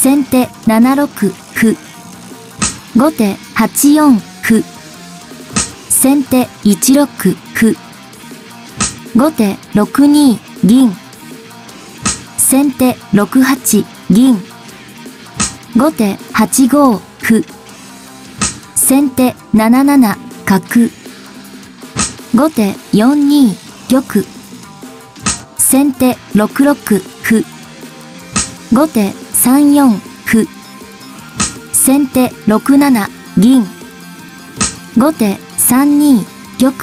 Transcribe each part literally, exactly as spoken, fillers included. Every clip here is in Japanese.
先手ななろく歩。後手はちよん歩。先手いちろく歩。後手ろくに銀。先手ろくはち銀。後手はちご歩。先手なななな角。後手よんに玉。先手ろくろく歩。後手さんよん歩。先手ろくなな銀。後手さんに玉。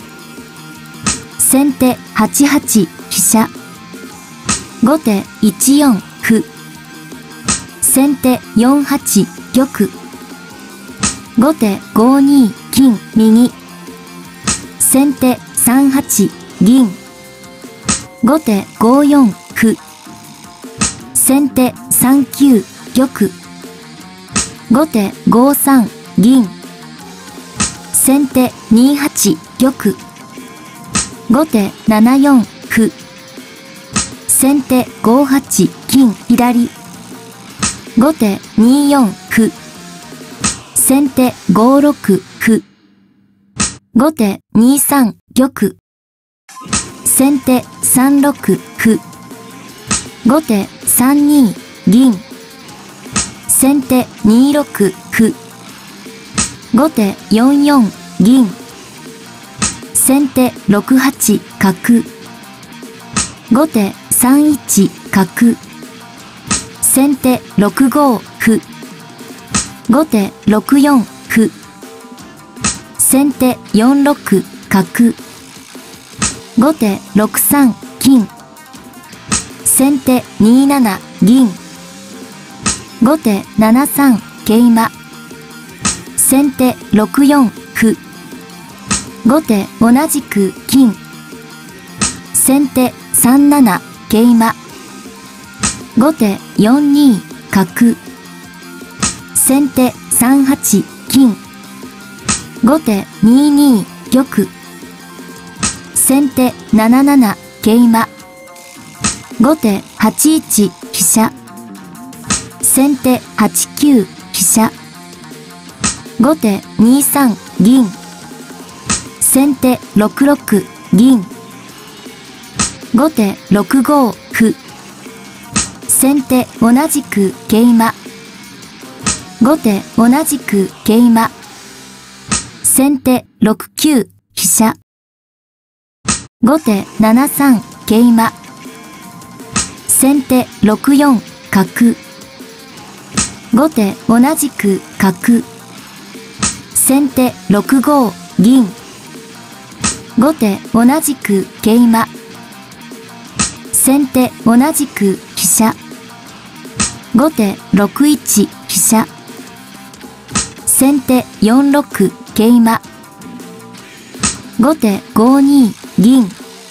先手はちはち飛車。後手いちよん歩。先手よんはち玉。後手ごに金右。先手さんはち銀。後手ごよん歩。先手さんきゅう玉。後手ごさん銀。先手にはち玉。後手ななよん歩。先手ごはち金左。後手によん歩。先手ごろく歩。後手にさん玉。先手さんろく歩。後手さんに銀。先手にろく歩。後手よんよん銀。先手ろくはち角。後手さんいち角。先手ろくご歩。後手ろくよん歩。先手よんろく角。後手ろくさん金。先手になな銀。後手ななさん桂馬。先手ろくよん歩。後手同じく金。先手さんなな桂馬。後手よんに角。先手さんはち金。後手にに玉。先手なななな桂馬。後手はちいち飛車。先手はちきゅう飛車。後手にさん銀。先手ろくろく銀。後手ろくご歩。先手同じく桂馬。後手同じく桂馬。先手ろくきゅう飛車。後手ななさん桂馬。先手ろくよん角。後手同じく角。先手ろくご銀。後手同じく桂馬。先手同じく飛車。後手ろくいち飛車。先手よんろく桂馬。後手ごに銀。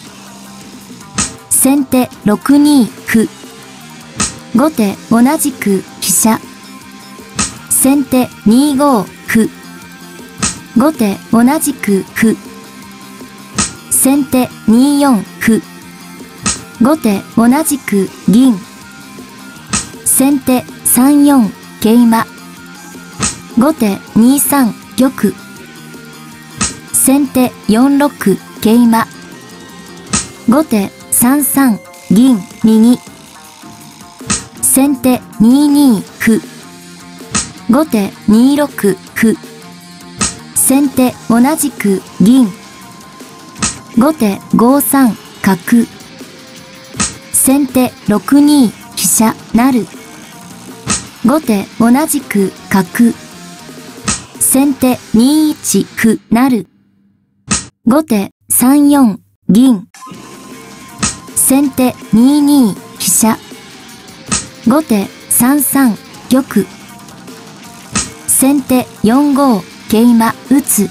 先手ろくに歩。後手同じく飛車。先手にご歩。後手同じく歩。先手によん歩。後手同じく銀。先手さんよん桂馬。後手にさん玉。先手よんろく桂馬。後手さんさん銀右。先手にに歩。後手にろく歩。先手同じく銀。後手ごさん角。先手ろくに飛車成。後手同じく角。先手にいち歩成。後手さんよん銀。先手にに飛車。後手さんさん玉。先手よんご桂馬打つ。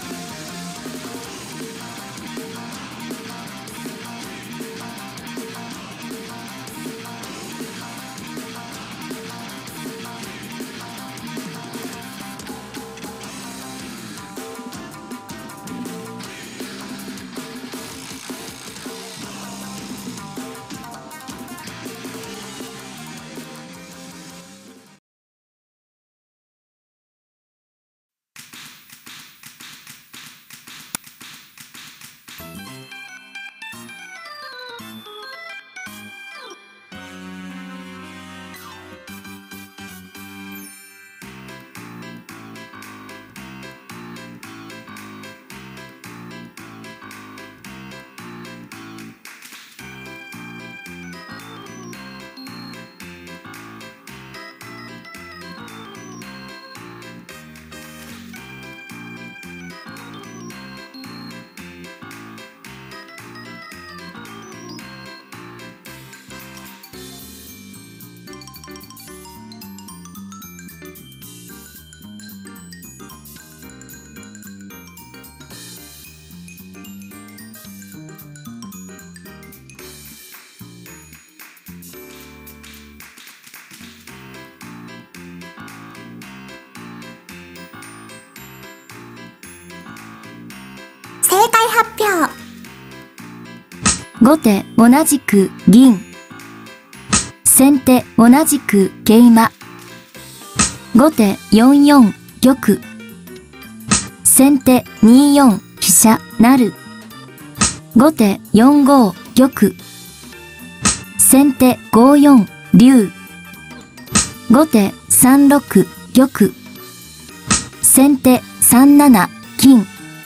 正解発表。 後手同じく銀。先手同じく桂馬。後手よんよん玉。先手によん飛車成。後手よんご玉。先手ごよん竜。後手さんろく玉。先手さんなな金。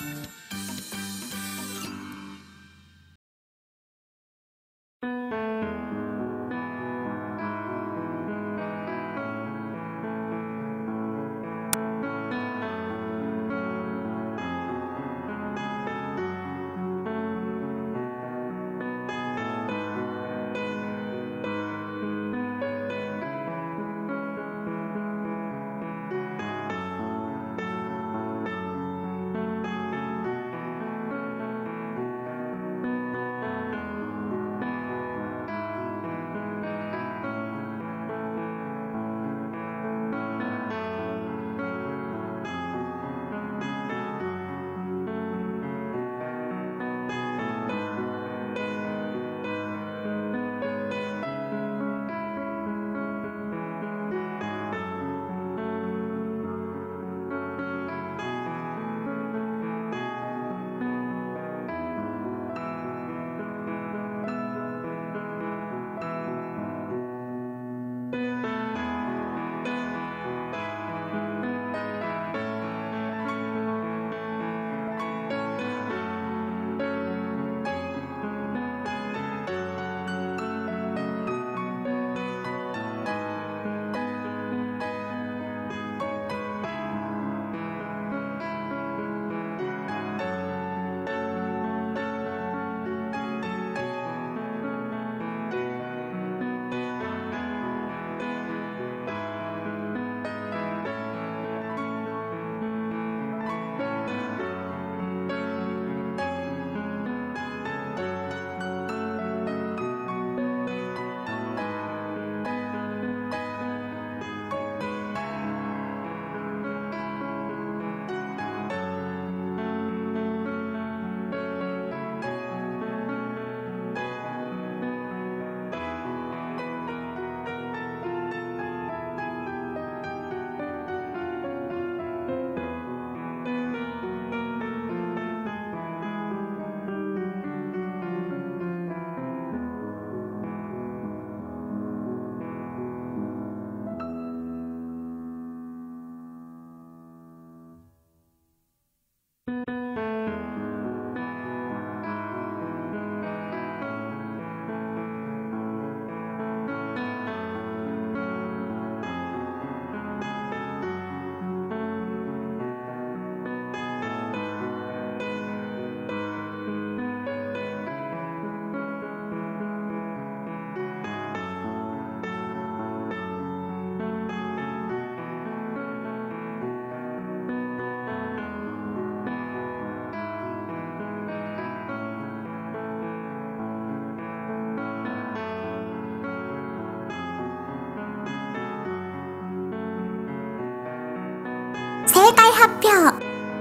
正解発表。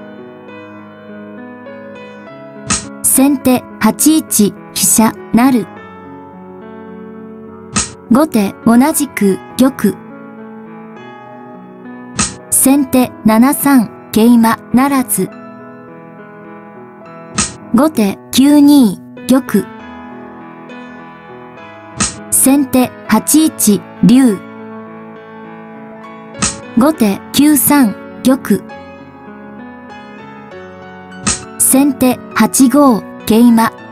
先手はちいち飛車成。後手同じく玉。先手ななさん桂馬ならず。後手きゅうに玉。先手はちいち竜。後手きゅうさん玉。先手はちご桂馬